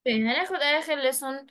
هناخد آخر ليسون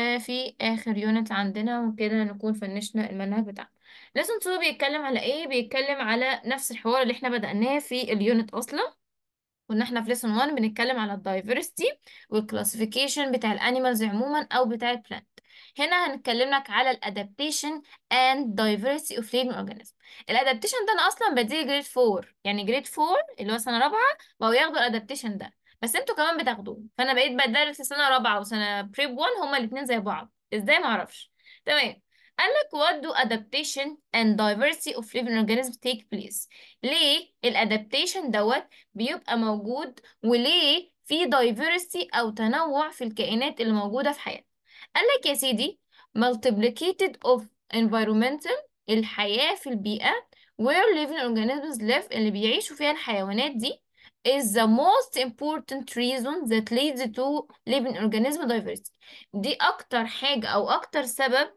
في آخر يونت عندنا، وكده نكون فنشنا المنهج بتاعنا. ليسون 2 بيتكلم على إيه؟ بيتكلم على نفس الحوار اللي احنا بدأناه في اليونت أصلا. كنا احنا في ليسون 1 بنتكلم على الدايفرستي والكلاسيفيكيشن بتاع الانيمالز عموما او بتاع البلانت. هنا هنتكلم لك على الادابتيشن اند دايفرستي اوف ليفينج اورجانيزم. الادابتيشن ده انا اصلا بديه جريد 4، يعني جريد 4 اللي هو سنه رابعه بقوا ياخدوا الادابتيشن ده، بس انتوا كمان بتاخدوه، فانا بقيت بدرس سنه رابعه وسنه بريب 1 هما الاثنين زي بعض، ازاي ما اعرفش. تمام. قال لك what do adaptation and diversity of living organisms take place. ليه الادابتيشن دوت بيبقى موجود، وليه في diversity أو تنوع في الكائنات اللي موجودة في حياتنا. قال لك يا سيدي multiplicated of environmental، الحياة في البيئة where living organisms live، اللي بيعيشوا فيها الحيوانات دي is the most important reason that leads to living organism diversity. دي أكتر حاجة أو أكتر سبب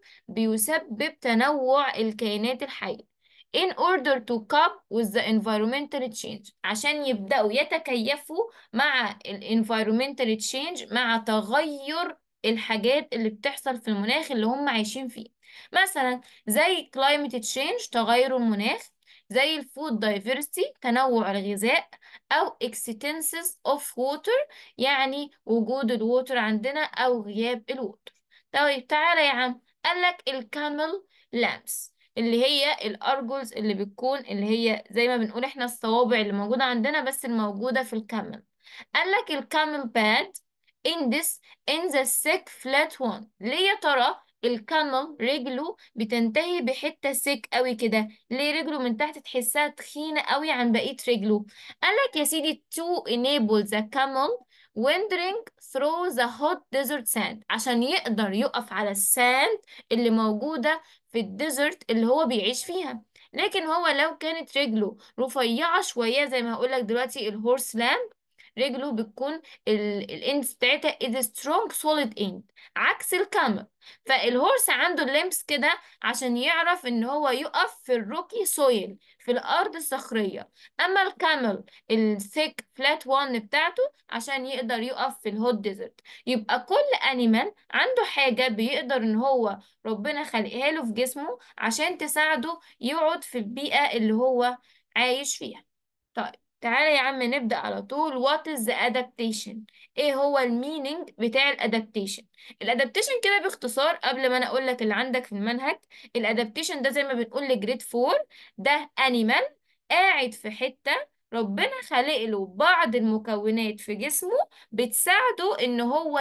بيسبب تنوع الكائنات الحية in order to cope with the environmental change، عشان يبدأوا يتكيفوا مع ال environmental change، مع تغير الحاجات اللي بتحصل في المناخ اللي هم عايشين فيه. مثلا زي climate change تغير المناخ، زي الفود diversity تنوع الغذاء، أو extensions of water يعني وجود الووتر عندنا أو غياب الووتر. طيب تعالى يا عم، قالك الكامل لامس اللي هي الارجلز اللي بتكون اللي هي زي ما بنقول احنا الصوابع اللي موجودة عندنا بس الموجودة في الكامل. قال لك الكامل باد in this in the thick flat one. ليه يا ترى الكامل رجله بتنتهي بحتة سيك قوي كده؟ ليه رجله من تحت تحسها تخينة قوي عن بقية رجله؟ قال لك يا سيدي to enable the camel wandering through the hot desert sand، عشان يقدر يقف على الساند اللي موجودة في الديزرت اللي هو بيعيش فيها. لكن هو لو كانت رجله رفيعة شوية زي ما هقولك دلوقتي الهورس لام، رجله بتكون الاند بتاعتها is strong solid end عكس الكامل. فالهورس عنده اللمس كده عشان يعرف ان هو يقف في الروكي سويل في الارض الصخرية، اما الكامل الثيك فلات وان بتاعته عشان يقدر يقف في الهوت ديزرت. يبقى كل انيمال عنده حاجة بيقدر ان هو ربنا خلقها له في جسمه عشان تساعده يقعد في البيئة اللي هو عايش فيها. طيب تعالى يا عم نبدأ على طول. what is the adaptation؟ ايه هو المينينج بتاع الادابتيشن؟ الادابتيشن كده باختصار قبل ما انا اقول لك اللي عندك في المنهج. الادابتيشن ده زي ما بنقول لجريد 4، ده انيمال قاعد في حتة ربنا خلق له بعض المكونات في جسمه بتساعده ان هو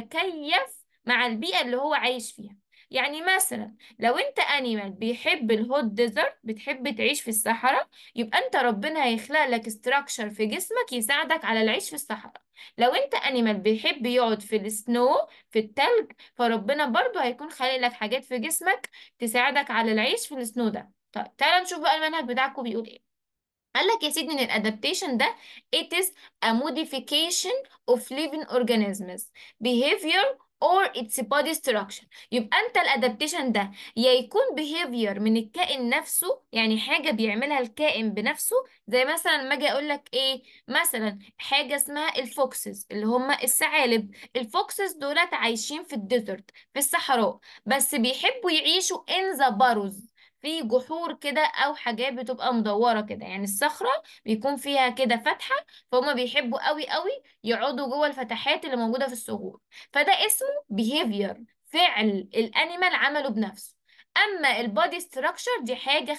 يتكيف مع البيئة اللي هو عايش فيها. يعني مثلا لو انت انيمال بيحب الهوت ديزرت، بتحب تعيش في الصحراء، يبقى انت ربنا هيخلق لك استراكشر في جسمك يساعدك على العيش في الصحراء. لو انت انيمال بيحب يقعد في السنو في التلج، فربنا برضو هيكون خالق لك حاجات في جسمك تساعدك على العيش في السنو ده. طيب تعالى نشوف بقى المنهج بتاعكم بيقول ايه. قال لك يا سيدي ان الادابتيشن ده it is a modification of living organisms behavior or its body structure. يبقى انت الادابتيشن ده يا يكون behavior من الكائن نفسه، يعني حاجة بيعملها الكائن بنفسه، زي مثلا ما اجي اقول لك ايه، مثلا حاجة اسمها الفوكسز اللي هم الثعالب. الفوكسز دولت عايشين في الديزرت في الصحراء، بس بيحبوا يعيشوا in the burrows في جحور كده او حاجات بتبقى مدوره كده، يعني الصخره بيكون فيها كده فتحه، فهم بيحبوا قوي قوي يقعدوا جوه الفتحات اللي موجوده في الصخور. فده اسمه behavior، فعل الانيمال عمله بنفسه. اما البادي ستراكشر دي حاجه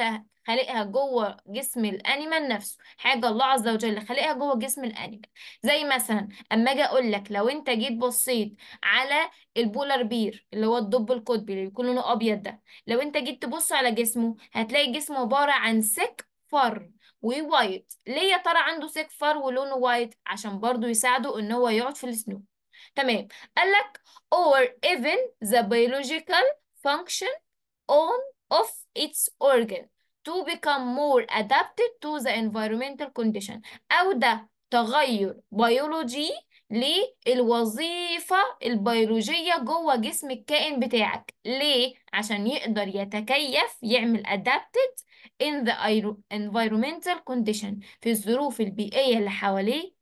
خالقها جوه جسم الانيمال نفسه، حاجه الله عز وجل خالقها جوه جسم الانيمال. زي مثلا اما اجي اقول لك لو انت جيت بصيت على البولار بير اللي هو الدب القطبي اللي بيكون لونه ابيض ده، لو انت جيت تبص على جسمه هتلاقي جسمه عبارة عن سك فر ووايت. ليه يا ترى عنده سك فر ولونه وايت؟ عشان برضو يساعده ان هو يقعد في السنو. تمام. قالك or even the biological function on of its organ to become more adapted to the environmental condition. أو ده تغير بيولوجي للوظيفة البيولوجية جوه جسم الكائن بتاعك. ليه؟ عشان يقدر يتكيف يعمل adapted in the environmental condition في الظروف البيئية اللي حواليه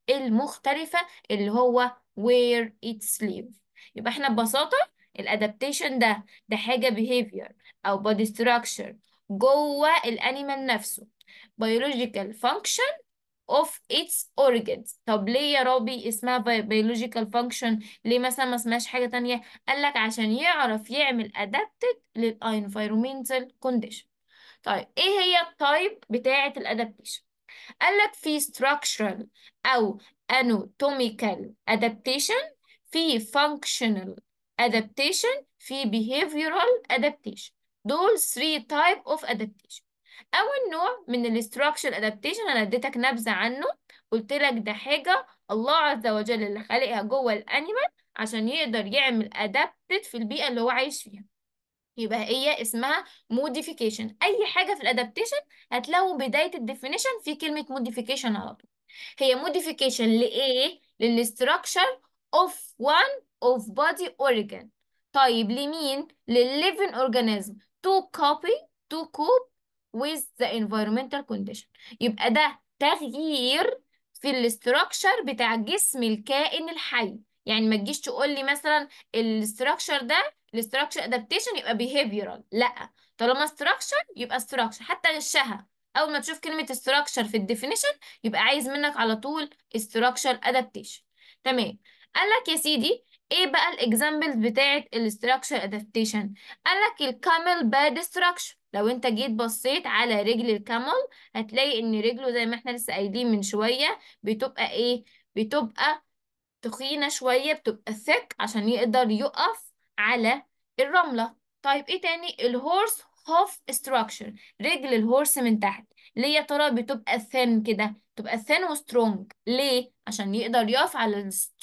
المختلفة اللي هو where its live. يبقى احنا ببساطة الادابتيشن ده حاجة behavior او body structure جوه الانيمال نفسه، biological function of its organs. طب ليه يا ربي اسمها biological function؟ ليه مثلا ما اسمهاش حاجة تانية؟ قالك عشان يعرف يعمل adapted لل environmental condition. طيب ايه هي التايب بتاعة الادابتيشن؟ قالك في structural او anatomical adaptation، في functional adaptation، في behavioral adaptation. دول 3 type of adaptation. أول نوع من ال structural adaptation أنا اديتك نبذة عنه، قلت لك ده حاجة الله عز وجل اللي خالقها جوه الأنيمال عشان يقدر يعمل adapted في البيئة اللي هو عايش فيها. يبقى هي اسمها modification. أي حاجة في الادابتيشن هتلاقوا بداية الديفينيشن في كلمة modification على طول. هي modification لإيه؟ للstructure of one of body organ. طيب لمين؟ للليفين organism to copy to cope with the environmental condition. يبقى ده تغيير في الاستراكشر بتاع جسم الكائن الحي. يعني ما تجيش تقول لي مثلا الاستراكشر ده الاستراكشر ادابتيشن يبقى behavioral، لا، طالما استراكشر يبقى استراكشر. حتى غشها اول ما تشوف كلمة استراكشر في الديفينيشن يبقى عايز منك على طول structure adaptation. تمام. قال لك يا سيدي ايه بقى الاكزامبلز بتاعت structure adaptation؟ قال لك الكامل باد structure. لو انت جيت بصيت على رجل الكامل هتلاقي ان رجله زي ما احنا لسه قايلين من شوية بتبقى ايه؟ بتبقى تخينة شوية، بتبقى thick عشان يقدر يقف على الرملة. طيب ايه تاني؟ الهورس هوف structure. رجل الهورس من تحت ليه يا ترى بتبقى thin كده؟ تبقى thin و strong. ليه؟ عشان يقدر يقف على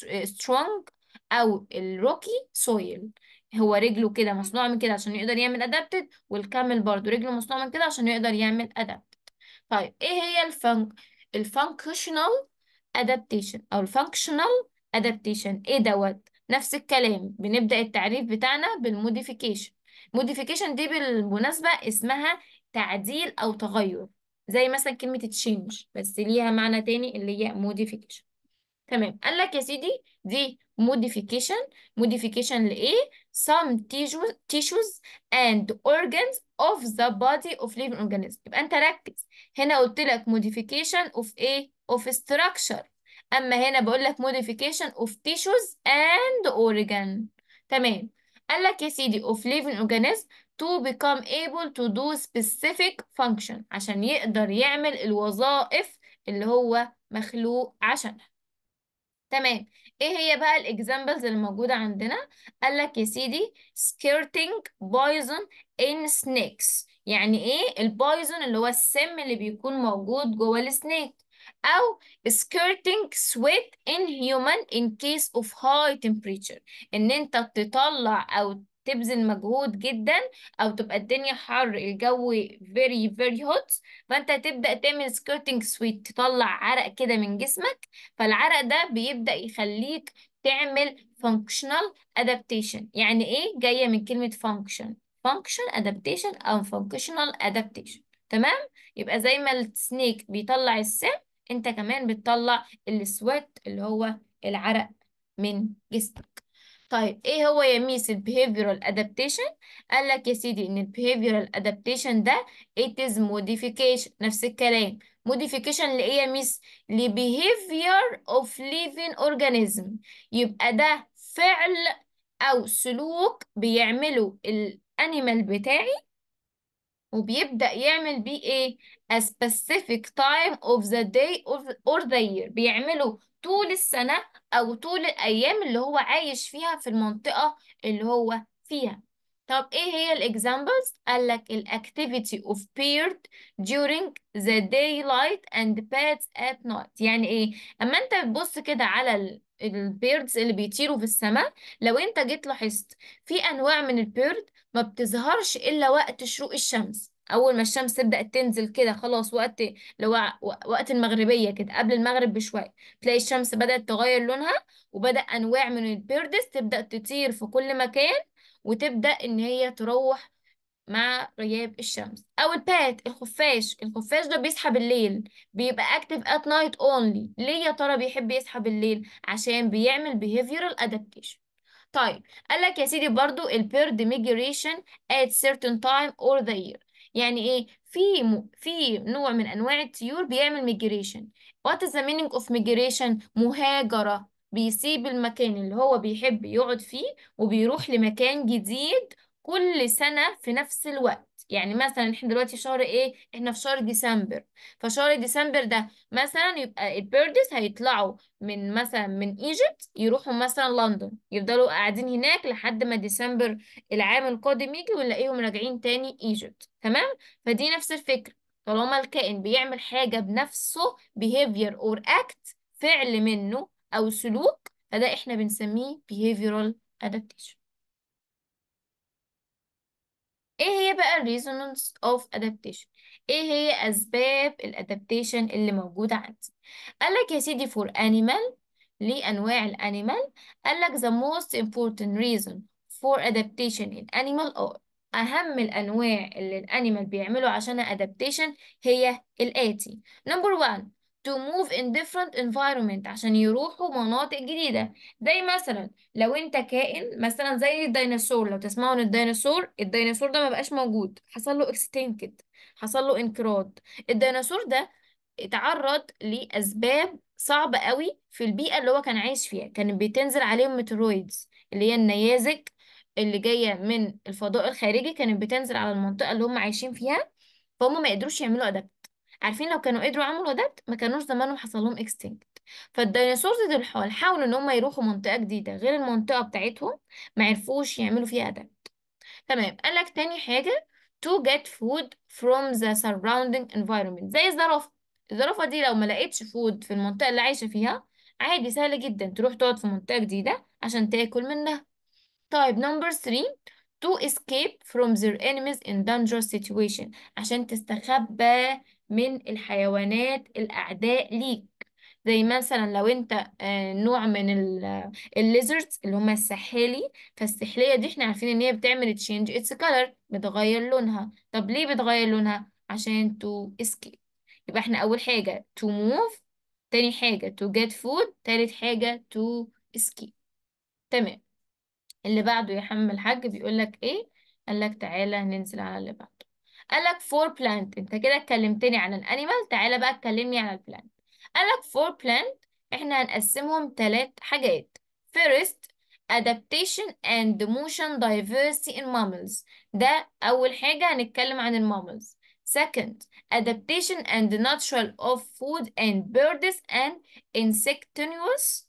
strong او الروكي سويل. هو رجله كده مصنوع من كده عشان يقدر يعمل adapted، والكامل برضو رجله مصنوع من كده عشان يقدر يعمل adapted. طيب ايه هي الفانكشنال adaptation او الفانكشنال adaptation؟ ايه دوت؟ نفس الكلام، بنبدأ التعريف بتاعنا بالموديفيكيشن. موديفيكيشن دي بالمناسبة اسمها تعديل او تغير، زي مثلا كلمة تشينج بس ليها معنى تاني اللي هي موديفيكيشن. تمام. قال لك يا سيدي دي modification لإيه؟ some tissues and organs of the body of living organism. يبقى أنت ركز، هنا قلت لك modification of إيه؟ of structure، أما هنا بقول لك modification of tissues and organ. تمام. قال لك يا سيدي of living organism to become able to do specific function، عشان يقدر يعمل الوظائف اللي هو مخلوق عشانها. تمام. ايه هي بقى الاكزامبلز اللي موجودة عندنا؟ قال لك يا سيدي skirting poison in snakes. يعني ايه البايزون؟ اللي هو السم اللي بيكون موجود جوه السنيك. او skirting sweat in human in case of high temperature، ان انت تطلع او تبذل مجهود جدا او تبقى الدنيا حر، الجو very very hot، فانت تبدأ تعمل skirting sweat، تطلع عرق كده من جسمك. فالعرق ده بيبدأ يخليك تعمل functional adaptation. يعني ايه؟ جاية من كلمة function adaptation او functional adaptation. تمام. يبقى زي ما السنيك بيطلع السم، انت كمان بتطلع السويت اللي هو العرق من جسمك. طيب ايه هو يا ميس ال behavioral adaptation؟ قال لك يا سيدي ان ال behavioral adaptation ده it is modification. نفس الكلام، modification لإيه يا ميس؟ ل behavior of living organism. يبقى ده فعل او سلوك بيعمله الانيمال بتاعي، وبيبدأ يعمل بيه ايه؟ a specific time of the day or the year. بيعمله طول السنة أو طول الأيام اللي هو عايش فيها في المنطقة اللي هو فيها. طب ايه هي الاكزامبلز؟ قال لك activity of bird during the daylight and bats at night. يعني ايه؟ اما انت بتبص كده على البيردز اللي بيطيروا في السماء، لو انت جيت لاحظت في انواع من البيرد ما بتظهرش إلا وقت شروق الشمس. أول ما الشمس تبدأ تنزل كده خلاص، لو وقت المغربية كده قبل المغرب بشوية، تلاقي الشمس بدأت تغير لونها، وبدأ أنواع من البيردز تبدأ تطير في كل مكان، وتبدأ إن هي تروح مع غياب الشمس. او البات، الخفاش ده بيصحى بالليل، بيبقى active at night only. ليه يا ترى بيحب يصحى بالليل؟ عشان بيعمل behavioral adaptation. طيب، قال لك يا سيدي برضو البيرد migration at certain time or the year. يعني ايه؟ في نوع من انواع الطيور بيعمل migration. what is the meaning of migration؟ مهاجرة، بيسيب المكان اللي هو بيحب يقعد فيه وبيروح لمكان جديد كل سنة في نفس الوقت. يعني مثلا احنا دلوقتي في شهر ايه؟ احنا في شهر ديسمبر. فشهر ديسمبر ده مثلا يبقى البيردز هيطلعوا من مثلا من ايجيبت، يروحوا مثلا لندن، يفضلوا قاعدين هناك لحد ما ديسمبر العام القادم يجي ونلاقيهم راجعين تاني ايجيبت. تمام؟ فدي نفس الفكرة. طالما الكائن بيعمل حاجة بنفسه، behavior or act، فعل منه او سلوك، فده احنا بنسميه behavioral adaptation. ايه هي بقى ال reasons of adaptation؟ ايه هي اسباب الادابتيشن اللي موجودة عندي؟ قالك يا سيدي for animal، لأنواع الانيمال، قالك the most important reason for adaptation in animal are، أهم الأنواع اللي الأنيمال بيعملوا عشان adaptation هي الآتي. number one، to move in different environment، عشان يروحوا مناطق جديدة. زي مثلا لو انت كائن مثلا زي الديناصور، لو تسمعوا ان الديناصور ده ما بقاش موجود، حصل له اكستينكت، حصل له انقراض. الديناصور ده اتعرض لأسباب صعبة قوي في البيئة اللي هو كان عايش فيها. كانت بتنزل عليهم ميترويدز اللي هي النيازك اللي جاية من الفضاء الخارجي، كانت بتنزل على المنطقة اللي هم عايشين فيها، فهم ما قدروش يعملوا أدابت. عارفين لو كانوا قدروا يعملوا أدابت ما كانوش زمانهم حصل لهم اكستينكت. فالديناصورز دول حاولوا ان هم يروحوا منطقة جديدة غير المنطقة بتاعتهم، ما عرفوش يعملوا فيها أدابت. تمام. قالك تاني حاجة to get food from the surrounding environment، زي الزرافة. الزرافة دي لو ما لقيتش فود في المنطقة اللي عايشة فيها، عادي سهلة جدا تروح تقعد في منطقة جديدة عشان تاكل منها. طيب number 3، to escape from their enemies in dangerous situation، عشان تستخبى من الحيوانات الأعداء ليك. زي مثلا لو انت نوع من الليزردز اللي هما السحالي، فالسحلية دي احنا عارفين ان هي بتعمل تشينج اتس كولر، بتغير لونها. طب ليه بتغير لونها؟ عشان to escape. يبقى احنا اول حاجة to move، تاني حاجة to get food، تالت حاجة to escape. تمام. اللي بعده يا حم الحاج بيقول لك ايه؟ قال لك تعالى ننزل على اللي بعده. قال لك فور بلانت. انت كده اتكلمتني عن الانيمال، تعالى بقى اتكلمني عن البلانت. قال لك فور بلانت احنا هنقسمهم 3 حاجات. first، adaptation and motion diversity in mammals. ده اول حاجة هنتكلم عن الماملز. second، adaptation and natural of food and birds and insectaneous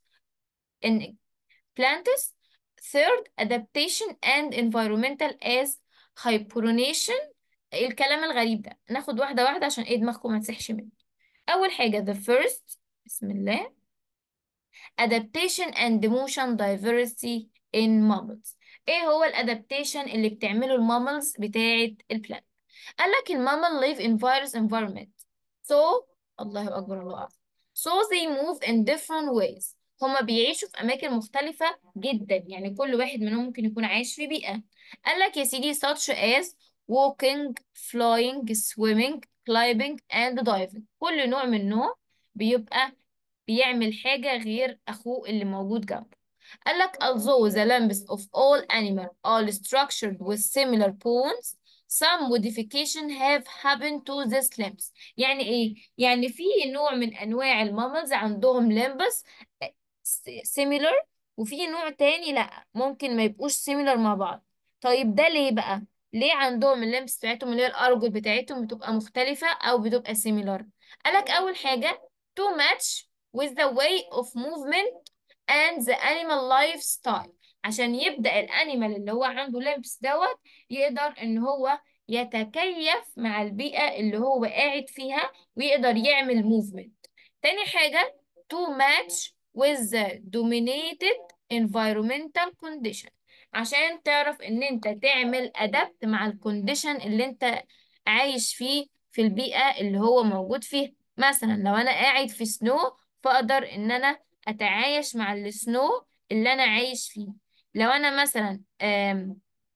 plants. Third، adaptation and environmental as hibernation. الكلام الغريب ده ناخد واحدة واحدة عشان ايه دماغكم ما تسحش مني. أول حاجة the first، بسم الله، adaptation and motion diversity in mammals. ايه هو الادابتيشن اللي بتعمله الماملز بتاعة البلانت؟ قال لك المامل live in various environment. So الله أكبر الله أعلم. So they move in different ways. هما بيعيشوا في أماكن مختلفة جدا، يعني كل واحد منهم ممكن يكون عايش في بيئة. قال لك يا سيدي such as walking, flying, swimming, climbing and diving. كل نوع منهم بيبقى بيعمل حاجة غير أخوه اللي موجود جنبه. قال لك although the limbs of all animals are structured with similar bones, some modification have happened to these limbs. يعني ايه؟ يعني في نوع من انواع الماملز عندهم limbs similar، وفي نوع تاني لا، ممكن ما يبقوش similar مع بعض. طيب ده ليه بقى؟ ليه عندهم الليمبس بتاعتهم اللي هي الارجل بتاعتهم بتبقى مختلفة او بتبقى similar؟ قالك اول حاجة to match with the way of movement and the animal lifestyle، عشان يبدأ الانيمال اللي هو عنده لمس دوت يقدر ان هو يتكيف مع البيئة اللي هو قاعد فيها ويقدر يعمل movement. تاني حاجة to match with the dominated environmental condition، عشان تعرف ان انت تعمل adapt مع الكونديشن اللي انت عايش فيه في البيئة اللي هو موجود فيها. مثلا لو انا قاعد في سنو، فاقدر ان انا اتعايش مع السنو اللي انا عايش فيه. لو انا مثلا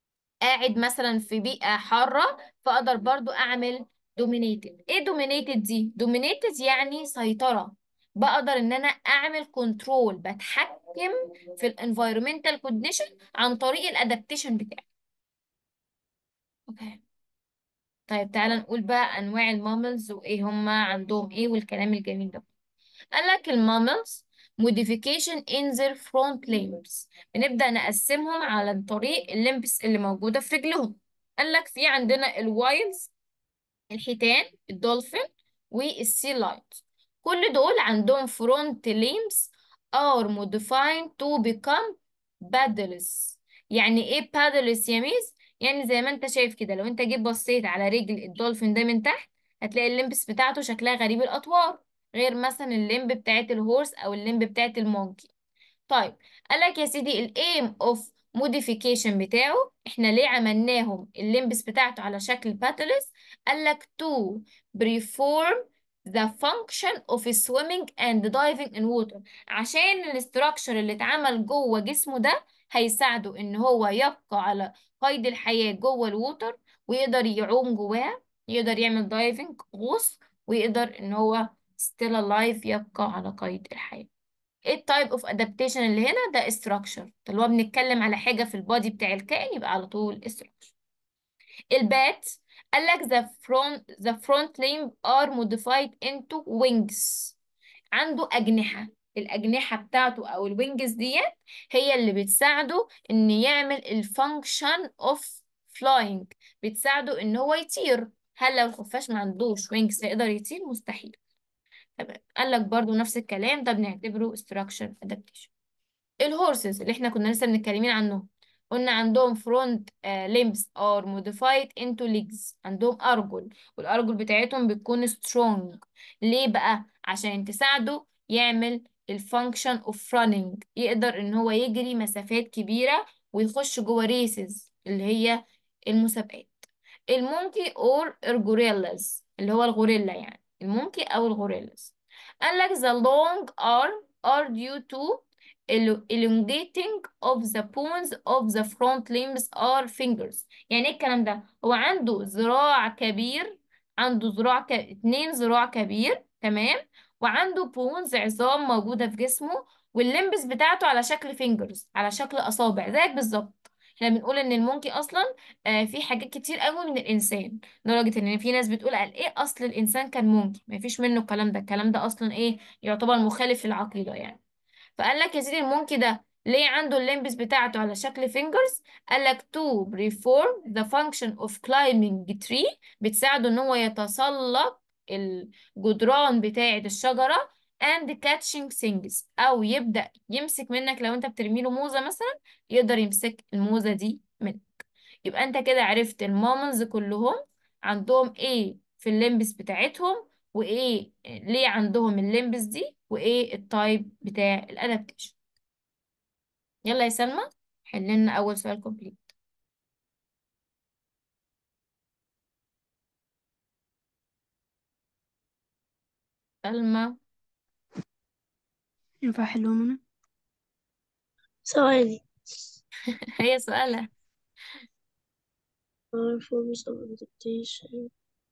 قاعد مثلا في بيئة حارة، فأقدر برضو أعمل dominated. إيه dominated دي؟ dominated يعني سيطرة. بقدر إن أنا أعمل كنترول، بتحكم في ال environmental condition عن طريق الادابتيشن بتاعي. اوكي. طيب تعالى نقول بقى أنواع الماملز وإيه هما عندهم إيه والكلام الجميل ده. قالك الماملز modification in their front limbs، بنبدأ نقسمهم على طريق الليمبس اللي موجودة في رجلهم. قالك في عندنا الوايلز، الحيتان، الدولفين، والسي لايت. كل دول عندهم front limbs are modified to become paddles. يعني ايه paddles يا ميس؟ يعني زي ما انت شايف كده، لو انت جيت بصيت على رجل الدولفين ده من تحت، هتلاقي الليمبس بتاعته شكلها غريب الأطوار، غير مثلا الليمب بتاعت الهورس او الليمب بتاعت المونكي. طيب قالك يا سيدي الايم اوف موديفيكيشن بتاعه، احنا ليه عملناهم الليمبس بتاعته على شكل باتلس؟ قالك to perform the function of swimming and diving in water، عشان الاستراكشر اللي اتعمل جوه جسمه ده هيساعده ان هو يبقى على قيد الحياة جوه الووتر، ويقدر يعوم جواها، يقدر يعمل دايفنج غوص، ويقدر ان هو still alive يبقى على قيد الحياة. ايه التايب اوف ادابتيشن اللي هنا؟ ده استراكشر، طالما هو بنتكلم على حاجه في البادي بتاع الكائن يبقى على طول استراكشر. البات قال لك the front limb are modified into wings، عنده اجنحه. الاجنحه بتاعته او الوينجز ديت هي اللي بتساعده ان يعمل الفانكشن اوف فلاينج، بتساعده ان هو يطير. هل لو الخفاش ما عندوش وينجز هيقدر يطير؟ مستحيل. تمام. قال لك برضو نفس الكلام، ده بنعتبره structure adaptation. الهورسز اللي احنا كنا لسه بنتكلمين عنهم، قلنا عندهم front limbs are modified into legs، عندهم أرجل، والأرجل بتاعتهم بتكون strong. ليه بقى؟ عشان تساعده يعمل الفانكشن of running، يقدر ان هو يجري مسافات كبيرة ويخش جوه ريسز اللي هي المسابقات. المونكي اور الغوريلاز، اللي هو الغوريلا يعني، المونكي او الغوريلاز. قال لك the long arm are due to elongating of the bones of the front limbs are fingers. يعني ايه الكلام ده؟ هو عنده ذراع كبير، عنده اتنين ذراع كبير، تمام، وعنده بونز عظام موجودة في جسمه، والليمبس بتاعته على شكل فينجرز، على شكل أصابع زيك بالظبط. احنا بنقول ان المونكي اصلا في حاجات كتير قوي من الانسان، لدرجة ان في ناس بتقول قال ايه اصل الانسان كان مونكي، ما فيش منه الكلام ده، الكلام ده اصلا ايه، يعتبر مخالف للعقيدة يعني. فقال لك يا سيدي المونكي ده ليه عنده الليمبس بتاعته على شكل فينجرز؟ قال لك to perform the function of climbing tree، بتساعده ان هو يتسلق الجدران بتاعة الشجرة and catching things، او يبدأ يمسك منك، لو انت بترميله موزة مثلا يقدر يمسك الموزة دي منك. يبقى انت كده عرفت المامونز كلهم عندهم ايه في الليمبس بتاعتهم، وايه ليه عندهم الليمبس دي، وايه التايب بتاع الادابتيشن. يلا يا سلمى، حل لنا اول سؤال كومبليت. سلمى. ينفع أحلهم أنا؟ ثواني. هي سؤالها. forms of adaptation.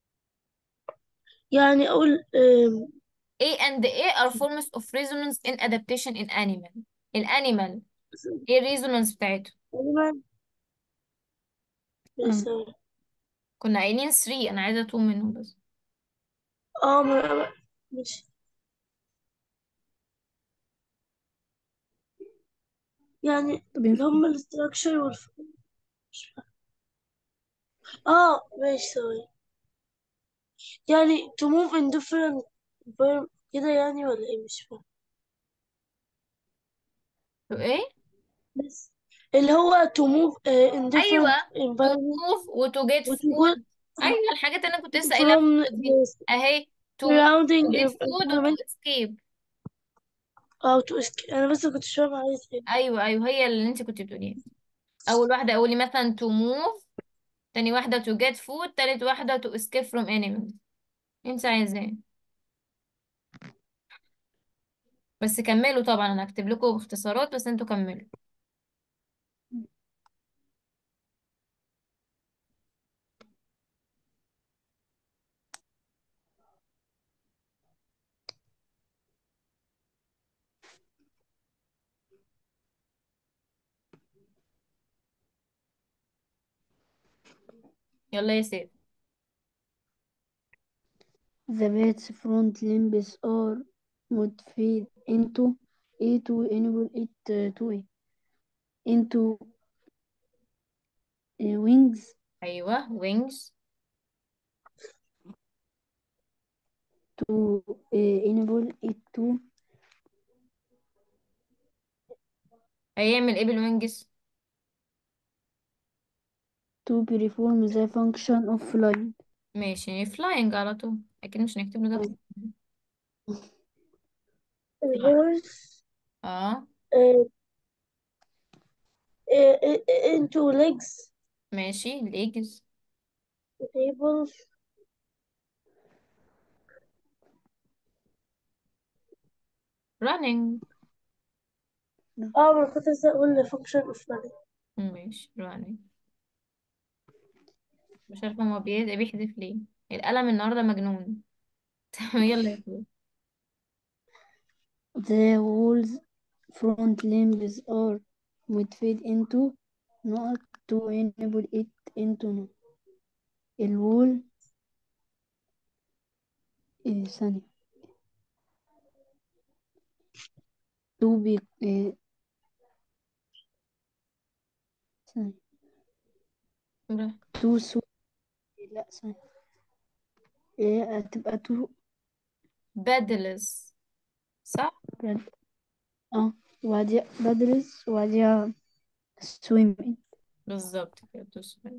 يعني أقول A and A are forms of resonance in adaptation in animal. الانيمال ايه الريزونانس بتاعته؟ تقريبا. مم. ثواني. كنا قايلين 3، انا عايزه 2 منهم بس. اه مش يعني طب اللي هم الاستراكشر مش فاهم. ماشي ثواني. يعني to move in different environment كده يعني ولا ايه مش فاهم. ايه؟ بس اللي هو to move in ايوه، different to environment move و to get و to go food. ايوه الحاجات اللي انا كنت لسه قايلها في from النص دي the اهي. to move surrounding to get food و environment to escape. أو to escape. أنا بس كنت فاهمة عايز ايه. ايوه ايوه، هي اللي انت كنت بتقوليها. اول واحده قولي مثلا to move، تاني واحده to get food، تالت واحده to escape from enemies. انت عايزاه؟ بس كملوا طبعا، انا هكتب لكم باختصارات بس انتوا كملوا. يلا يا سيف. The bat's front limbs are modified into A to enable it to into wings ايوه wings. to enable it هيعمل ايه بالوينجز؟ to perform the function of flying. ماشي flying على طول، اكيد مش هنكتب له ده. flying. الهورس اه. uh, into legs ماشي legs. table. running. اه ما كنت لسه اقول function of learning. ماشي running. مش عارفة هو بيحذف ليه. القلم النهاردة مجنون. يلا يا سيف. The wall's front limbs are modified into not to enable it into الوول ثانية to be ثانية براحتك. to سو لا ثانية هتبقى to paddles. صح. بد- اه وبعديها بدرس وبعديها swimming. بالظبط كده تسمع.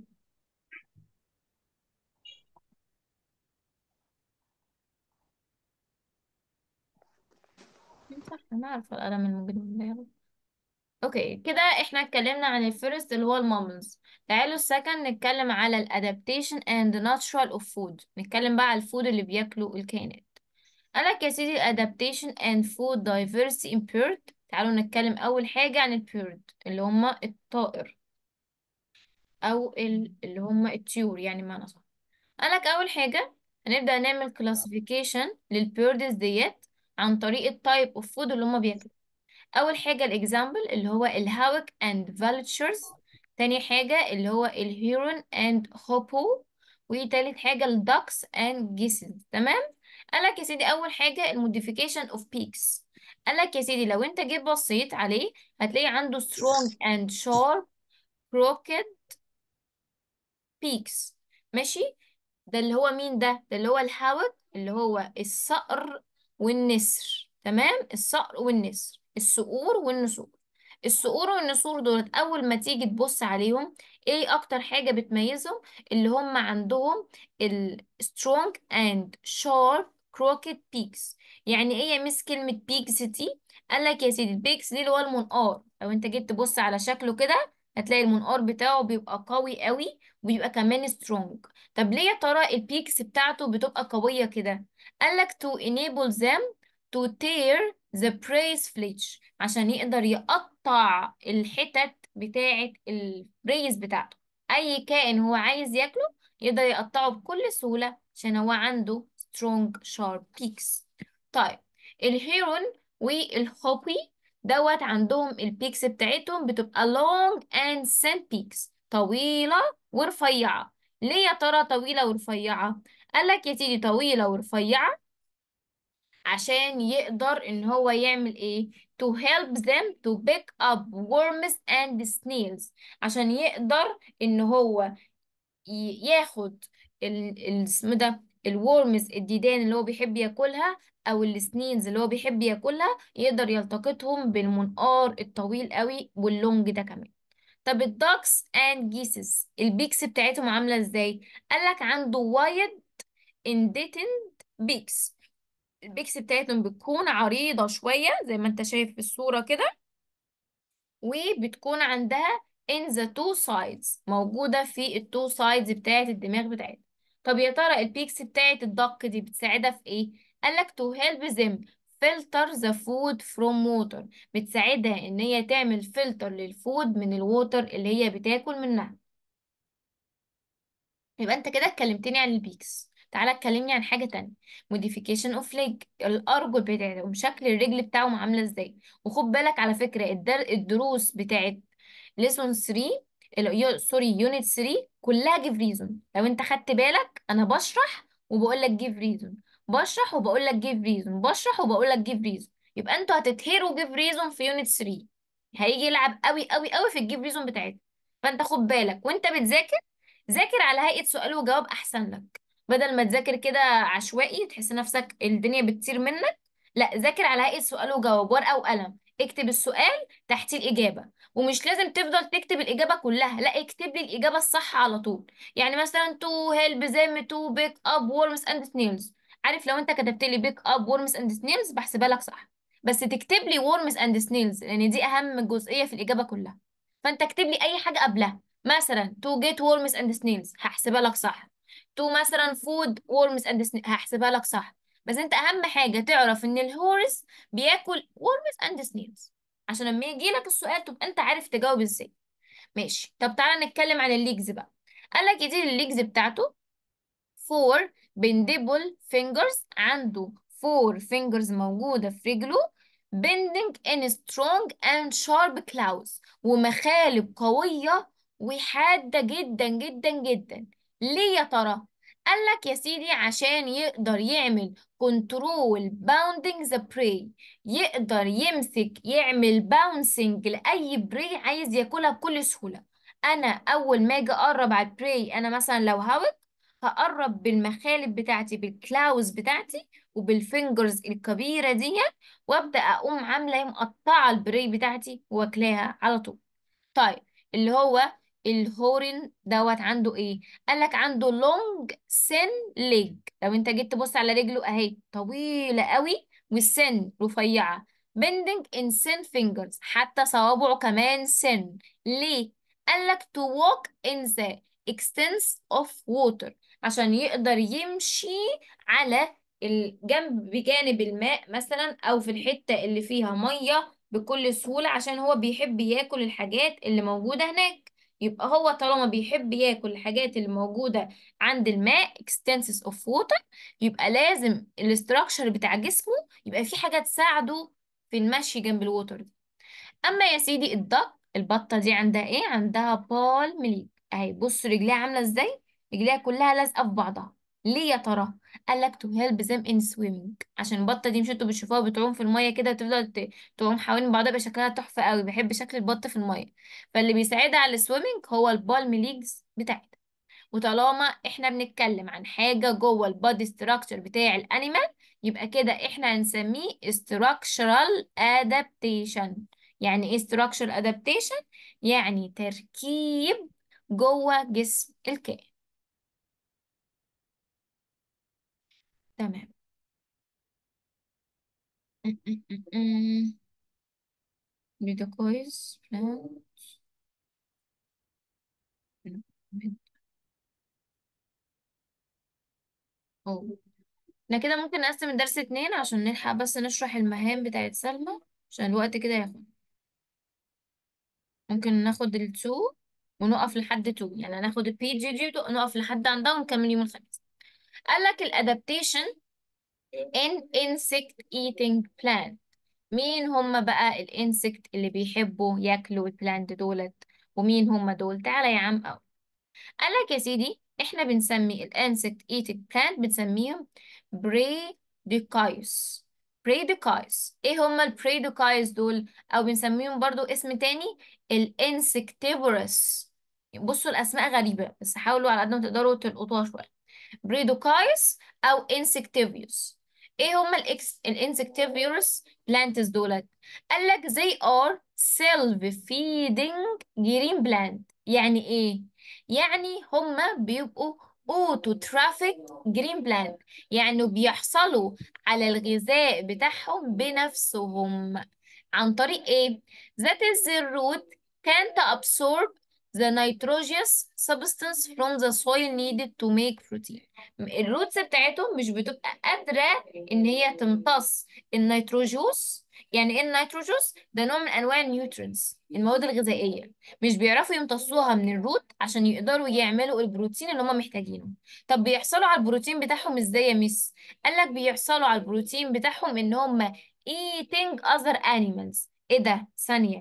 صح انا عارفة القلم المجنون ده، يلا. اوكي كده احنا اتكلمنا عن الفيرست اللي هو الماملز. تعالوا السكند نتكلم على الادابتيشن اند ناتشورال اوف فود، نتكلم بقى على الفود اللي بياكلوا الكائنات. قالك يا سيدي الادابتيشن اند فود دايفرسي ان بيرد. تعالوا نتكلم اول حاجة عن البيرد اللي هما الطائر، او اللي هما الطيور يعني معنى صح. قالك اول حاجة هنبدأ نعمل كلاسيفيكيشن للبيردز ديت عن طريق التايب اوف فود اللي هما بياكلوا. اول حاجه الاكزامبل اللي هو الهاوك اند فالتشرز. تاني حاجه اللي هو الهيرون اند هوبو. وتالت حاجه الدكس اند جيسز. تمام. قالك يا سيدي اول حاجه الموديفيكيشن اوف بيكس. قالك يا سيدي لو انت جيت بصيت عليه هتلاقي عنده strong and sharp crooked بيكس. ماشي. ده اللي هو مين ده اللي هو الهاوك اللي هو الصقر والنسر. تمام. الصقر والنسر، الصقور والنسور. الصقور والنسور دولت اول ما تيجي تبص عليهم ايه اكتر حاجة بتميزهم؟ اللي هم عندهم ال strong and sharp crooked peaks. يعني ايه يا مس كلمة peaks دي؟ قالك يا سيدي البيكس دي اللي هو المنقار، لو انت جيت تبص على شكله كده هتلاقي المنقار بتاعه بيبقى قوي قوي وبيبقى كمان سترونج. طب ليه يا ترى البيكس بتاعته بتبقى قوية كده؟ قالك to enable them to tear the prey's flesh، عشان يقدر يقطع الحتت بتاعة البريز بتاعته. أي كائن هو عايز ياكله يقدر يقطعه بكل سهولة عشان هو عنده strong sharp peaks. طيب الهيرون والهوبي دوت عندهم البيكس بتاعتهم بتبقى long and thin peaks، طويلة ورفيعة. ليه يا ترى طويلة ورفيعة؟ قالك يا سيدي طويلة ورفيعة عشان يقدر ان هو يعمل ايه to help them to pick up worms and snails، عشان يقدر ان هو ياخد اسمه ده الورمز الديدان اللي هو بيحب ياكلها او السنيلز اللي هو بيحب ياكلها، يقدر يلتقطهم بالمنقار الطويل قوي واللونج ده كمان. طب الدوكس اند جيسز البيكس بتاعتهم عامله ازاي؟ قالك عنده وايد انديتند بيكس. البيكس بتاعتهم بتكون عريضه شويه زي ما انت شايف في الصوره كده، وبتكون عندها in the two sides، موجودة في التو sides بتاعت الدماغ بتاعتها. طب يا ترى البيكس بتاعت الدق دي بتساعدها في ايه؟ قالك to help them filter the food from water، بتساعدها ان هي تعمل فلتر للفود من الووتر اللي هي بتاكل منها. يبقى انت كده اتكلمتني عن البيكس، تعالى اتكلمني عن حاجة تانية. modification of leg، الأرجل بتاعتهم شكل الرجل بتاعهم عاملة ازاي. وخد بالك على فكرة الدروس بتاعت lesson 3 سوري يونت 3 كلها جيف ريزون. لو انت خدت بالك انا بشرح وبقول لك جيف ريزون، بشرح وبقول لك جيف ريزون، بشرح وبقول لك جيف ريزون. يبقى انتوا هتتهروا جيف ريزون في يونت 3، هيجي يلعب قوي قوي قوي في الجيف ريزون بتاعتها. فانت خد بالك وانت بتذاكر، ذاكر على هيئة سؤال وجواب احسن لك، بدل ما تذاكر كده عشوائي تحس نفسك الدنيا بتطير منك. لا، ذاكر على هيئة سؤال وجواب، ورقة وقلم، اكتب السؤال تحتيه الإجابة. ومش لازم تفضل تكتب الإجابة كلها، لا اكتب لي الإجابة الصح على طول. يعني مثلا to help them to pick up worms and snails. عارف لو انت كتبت لي pick up worms and snails بحسبها لك صح، بس تكتب لي worms and snails لأن دي أهم جزئية في الإجابة كلها. فانت اكتب لي أي حاجة قبلها، مثلا to get worms and snails هحسبها لك صح، to مثلا food worms and snails هحسبها لك صح. بس انت أهم حاجة تعرف إن الهورس بياكل worms and snails، عشان لما يجي لك السؤال تبقى انت عارف تجاوب ازاي. ماشي، طب تعالى نتكلم عن الليجز بقى. قال لك دي الليجز بتاعته four bendable fingers، عنده four fingers موجودة في رجله، bending in strong and sharp claws، ومخالب قوية وحادة جدا جدا جدا. ليه يا ترى؟ قال لك يا سيدي عشان يقدر يعمل control bounding the prey، يقدر يمسك يعمل bouncing لأي بري عايز ياكلها بكل سهولة. أنا أول ما أجي أقرب على البري، أنا مثلا لو هوت هقرب بالمخالب بتاعتي بالكلاوز بتاعتي وبالفينجرز الكبيرة دي، وابدأ اقوم عاملة إيه؟ مقطعة البري بتاعتي واكلاها على طول. طيب اللي هو الهورن دوت عنده ايه؟ قالك عنده لونج سن ليج. لو انت جيت تبص على رجله اهي طويلة قوي والسن رفيعة. bending in thin fingers، حتى صوابعه كمان سن. ليه؟ قالك to walk in the extents of water، عشان يقدر يمشي على الجنب بجانب الماء مثلا، او في الحتة اللي فيها مية بكل سهولة، عشان هو بيحب ياكل الحاجات اللي موجودة هناك. يبقى هو طالما بيحب ياكل الحاجات اللي موجودة عند الماء extenses of water، يبقى لازم الاستراكشر بتاع جسمه يبقى في حاجة تساعده في المشي جنب الوتر. اما يا سيدي البطه دي عندها ايه؟ عندها بال مليك اهي. بص رجليها عامله ازاي، رجليها كلها لازقه في بعضها. ليه يا ترى؟ قالك to help them in swimming، عشان البطه دي مش انتوا بتشوفوها بتعوم في الميه كده تفضل تعوم حوالين بعضها، يبقى شكلها تحفه قوي، بحب شكل البط في الميه. فاللي بيساعدها على السويمنج هو البال ميليجز بتاعتها. وطالما احنا بنتكلم عن حاجة جوه البادي ستراكشر بتاع الانيمال، يبقى كده احنا هنسميه structural adaptation. يعني ايه structural adaptation؟ يعني تركيب جوه جسم الكائن. تمام. ده كويس. أوه. احنا كده ممكن نقسم الدرس اتنين عشان نلحق بس نشرح المهام بتاعت سلمى، عشان الوقت كده ياخد. ممكن ناخد التو ونقف لحد تو، يعني ناخد البي جي جي نقف لحد عندها ونكمل يوم الخميس. قال لك الادابتيشن in insect eating plant. مين هم بقى الانسكت اللي بيحبوا ياكلوا البلانت دولت؟ ومين هم دول؟ تعالى يا عم. أو قال لك يا سيدي احنا بنسمي الانسكت eating plant بنسميهم بريديكايوس. بريديكايوس ايه هم البريديكايوس دول؟ او بنسميهم برضو اسم تاني الانسكتيفورس. بصوا الاسماء غريبة بس حاولوا على قد ما تقدروا تلقطوها شوية. بريدوكايس او انسكتيفيوس. ايه هما الانسكتيفيوس بلانتس دولت؟ قال لك they are self feeding green plant. يعني ايه؟ يعني هما بيبقوا autotrophic green plant، يعني بيحصلوا على الغذاء بتاعهم بنفسهم. عن طريق ايه؟ that is the root can't absorb the nitrogenous substance from the soil needed to make protein. الروتس بتاعتهم مش بتبقى قادرة ان هي تمتص النيتروجوس. يعني ايه النيتروجوس؟ ده نوع من انواع النيوترينز، المواد الغذائية. مش بيعرفوا يمتصوها من الروت عشان يقدروا يعملوا البروتين اللي هم محتاجينه. طب بيحصلوا على البروتين بتاعهم ازاي يا ميس؟ قالك بيحصلوا على البروتين بتاعهم ان هم eating other animals. ايه ده؟ ثانية،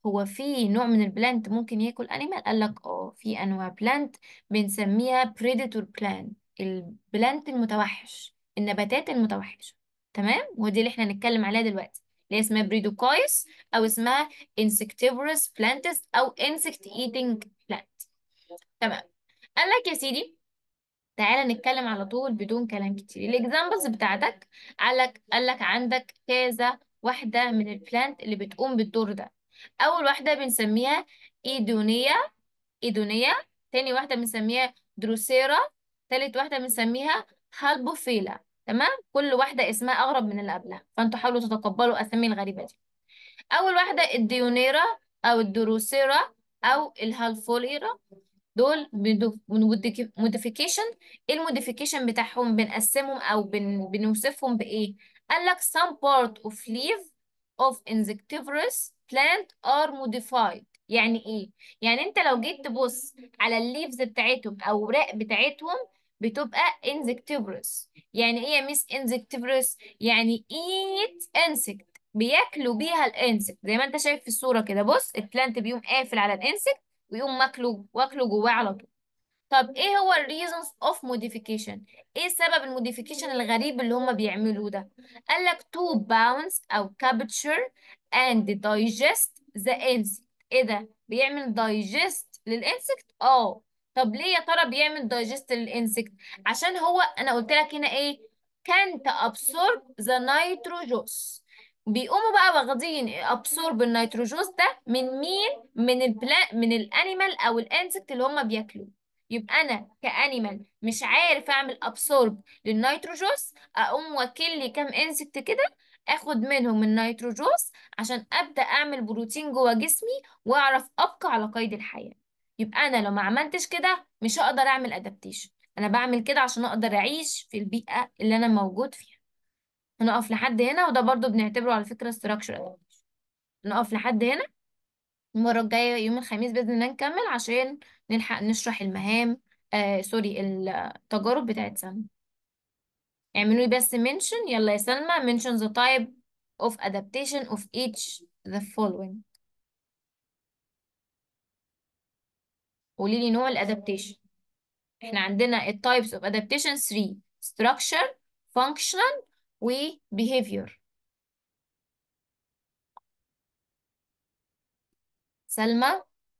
هو في نوع من البلانت ممكن ياكل انيمال؟ قال لك اه، في انواع بلانت بنسميها بريديتور بلانت، البلانت المتوحش، النباتات المتوحشة. تمام، ودي اللي احنا هنتكلم عليها دلوقتي، اللي هي اسمها بريدوكايس، او اسمها insectivorous plants او insect eating plant. تمام. قال لك يا سيدي، تعالى نتكلم على طول بدون كلام كتير. الاكزامبلز بتاعتك، قال لك عندك كذا واحدة من البلانت اللي بتقوم بالدور ده. أول واحدة بنسميها إيدونيا، إيدونيا. تاني واحدة بنسميها دروسيرا. تالت واحدة بنسميها هالبوفيلا. تمام، كل واحدة اسمها أغرب من اللي قبلها، فانتوا حاولوا تتقبلوا أسامي الغريبة دي. أول واحدة الديونيرا أو الدروسيرا أو الهالفوليرا. دول موديفيكيشن. ايه الموديفيكيشن بتاعهم؟ بنقسمهم او بنوصفهم بايه؟ قال لك some part of leaf of insectivorous plant are modified. يعني ايه؟ يعني انت لو جيت تبص على الليفز بتاعتهم او اوراق بتاعتهم بتبقى insectivorous. يعني ايه يا ميس insectivorous؟ يعني eat insect، بياكلوا بيها الانسكت، زي ما انت شايف في الصورة كده. بص، البلانت بيقوم قافل على الانسكت ويقوم واكله جواه على طول. طب ايه هو ال reasons of modification؟ ايه سبب الموديفيكيشن الغريب اللي هم بيعملوه ده؟ قال لك to bounce او capture and digest the insect. ايه ده؟ بيعمل digest للانسكت؟ اه. طب ليه يا ترى بيعمل digest للانسكت؟ عشان هو انا قلت لك هنا ايه؟ can't absorb the nitrogenous. بيقوموا بقى واخدين absorb النيتروجوز ده من مين؟ من الانيمال او الانسكت اللي هم بياكلوه. يبقى انا كانيمال مش عارف اعمل ابسورب للنيتروجوس، اقوم واكل لي كام انسكت كده اخد منهم النيتروجوس عشان ابدا اعمل بروتين جوه جسمي واعرف ابقى على قيد الحياه. يبقى انا لو ما عملتش كده مش هقدر اعمل ادابتيشن. انا بعمل كده عشان اقدر اعيش في البيئه اللي انا موجود فيها. هنقف لحد هنا، وده برضو بنعتبره على فكره structure. نقف لحد هنا. المرة الجاية يوم الخميس بإذن الله نكمل عشان نلحق نشرح المهام، سوري، التجارب بتاعت سلمى. اعملوا لي بس mention، يلا يا سلمى، mention the type of adaptation of each the following. قولي لي نوع الادابتيشن. احنا عندنا ال types of adaptation 3: structure، functional، و behavior. سلمى.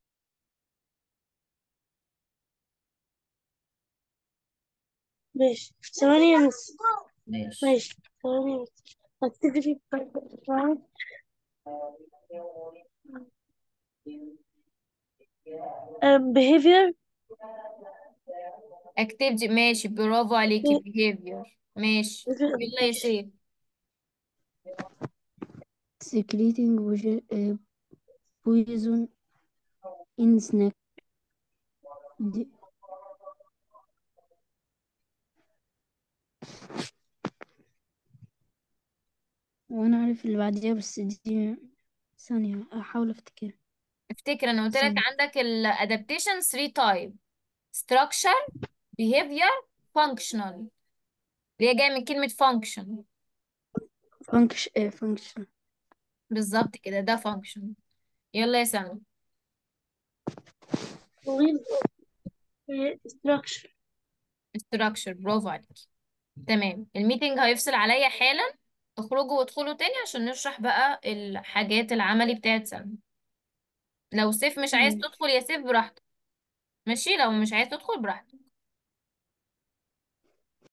ماشي، ثواني يا مس. ماشي. ماشي، ثواني يا مس. activity part. behavior. activity، ماشي، برافو عليكي. behavior، ماشي. يلا يا سيف. secreting poison in snack. دي. وانا عارف اللي بعديها، بس دي ثانية احاول افتكر. افتكر انا قلت لك ثانية. عندك الادابتيشن 3 تايب: structure، behavior، functional، اللي هي جايه من كلمه function. function. بالظبط كده، ده function. يلا يا سلمى. طويل. structure. structure، برافو عليك. تمام، الميتنج هيفصل عليا حالا. اخرجوا وادخلوا تاني عشان نشرح بقى الحاجات العملي بتاعت سلمى. لو سيف مش عايز ماشي. تدخل يا سيف براحتك. ماشي، لو مش عايز تدخل براحتك.